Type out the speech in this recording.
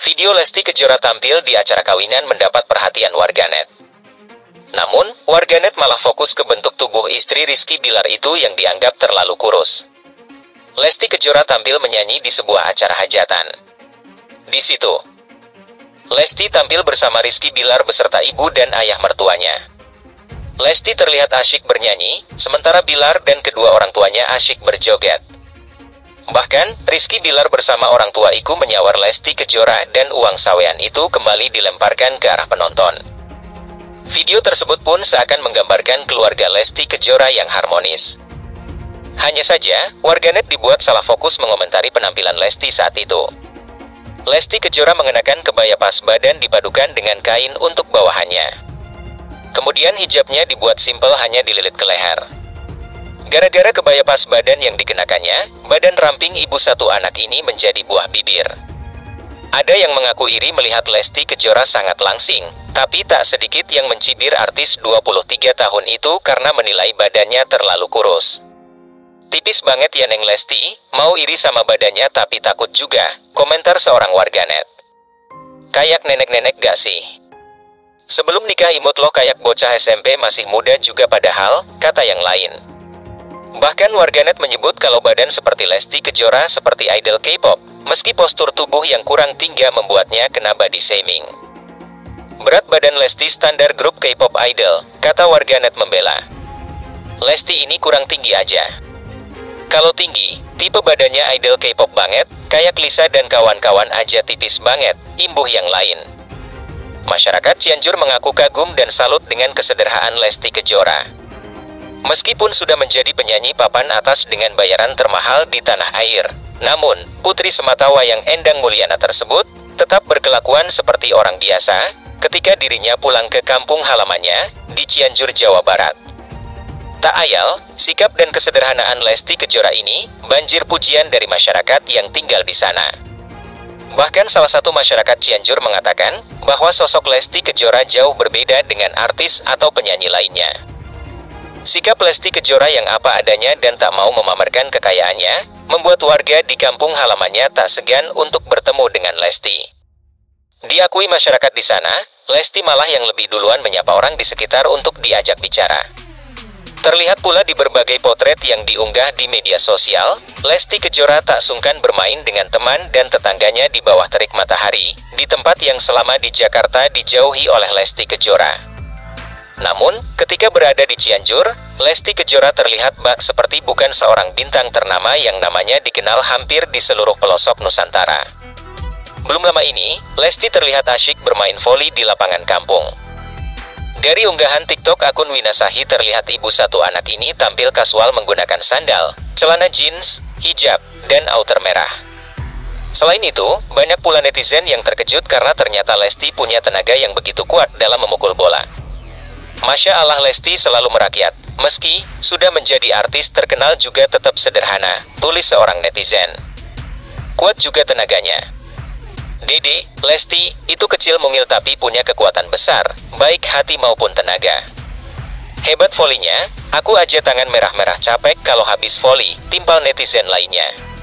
Video Lesti Kejora tampil di acara kawinan mendapat perhatian warganet. Namun, warganet malah fokus ke bentuk tubuh istri Rizky Bilar itu yang dianggap terlalu kurus. Lesti Kejora tampil menyanyi di sebuah acara hajatan. Di situ, Lesti tampil bersama Rizky Bilar beserta ibu dan ayah mertuanya. Lesti terlihat asyik bernyanyi, sementara Bilar dan kedua orang tuanya asyik berjoget. Bahkan, Rizky Bilar bersama orang tua Iku menyawar Lesti Kejora dan uang sawean itu kembali dilemparkan ke arah penonton. Video tersebut pun seakan menggambarkan keluarga Lesti Kejora yang harmonis. Hanya saja, warganet dibuat salah fokus mengomentari penampilan Lesti saat itu. Lesti Kejora mengenakan kebaya pas badan dipadukan dengan kain untuk bawahannya. Kemudian hijabnya dibuat simpel hanya dililit ke leher. Gara-gara kebaya pas badan yang dikenakannya, badan ramping ibu satu anak ini menjadi buah bibir. Ada yang mengaku iri melihat Lesti Kejora sangat langsing, tapi tak sedikit yang mencibir artis 23 tahun itu karena menilai badannya terlalu kurus. Tipis banget ya Neng Lesti, mau iri sama badannya tapi takut juga, komentar seorang warganet. Kayak nenek-nenek gak sih? Sebelum nikah imut lo kayak bocah SMP masih muda juga padahal, kata yang lain. Bahkan warganet menyebut kalau badan seperti Lesti Kejora seperti idol K-pop, meski postur tubuh yang kurang tinggi membuatnya kena body shaming. Berat badan Lesti standar grup K-pop idol, kata warganet membela. Lesti ini kurang tinggi aja. Kalau tinggi, tipe badannya idol K-pop banget, kayak Lisa dan kawan-kawan aja tipis banget, imbuh yang lain. Masyarakat Cianjur mengaku kagum dan salut dengan kesederhanaan Lesti Kejora. Meskipun sudah menjadi penyanyi papan atas dengan bayaran termahal di tanah air, namun, putri sematawayang Endang Mulyana tersebut tetap berkelakuan seperti orang biasa ketika dirinya pulang ke kampung halamannya di Cianjur, Jawa Barat. Tak ayal, sikap dan kesederhanaan Lesti Kejora ini banjir pujian dari masyarakat yang tinggal di sana. Bahkan salah satu masyarakat Cianjur mengatakan bahwa sosok Lesti Kejora jauh berbeda dengan artis atau penyanyi lainnya. Sikap Lesti Kejora yang apa adanya dan tak mau memamerkan kekayaannya, membuat warga di kampung halamannya tak segan untuk bertemu dengan Lesti. Diakui masyarakat di sana, Lesti malah yang lebih duluan menyapa orang di sekitar untuk diajak bicara. Terlihat pula di berbagai potret yang diunggah di media sosial, Lesti Kejora tak sungkan bermain dengan teman dan tetangganya di bawah terik matahari, di tempat yang selama di Jakarta dijauhi oleh Lesti Kejora. Namun, ketika berada di Cianjur, Lesti Kejora terlihat bak seperti bukan seorang bintang ternama yang namanya dikenal hampir di seluruh pelosok Nusantara. Belum lama ini, Lesti terlihat asyik bermain voli di lapangan kampung. Dari unggahan TikTok akun Winasahi terlihat ibu satu anak ini tampil kasual menggunakan sandal, celana jeans, hijab, dan outer merah. Selain itu, banyak pula netizen yang terkejut karena ternyata Lesti punya tenaga yang begitu kuat dalam memukul bola. Masya Allah, Lesti selalu merakyat, meski sudah menjadi artis terkenal juga tetap sederhana, tulis seorang netizen. Kuat juga tenaganya. Dede, Lesti, itu kecil mungil tapi punya kekuatan besar, baik hati maupun tenaga. Hebat volinya, aku aja tangan merah-merah capek kalau habis voli, timpal netizen lainnya.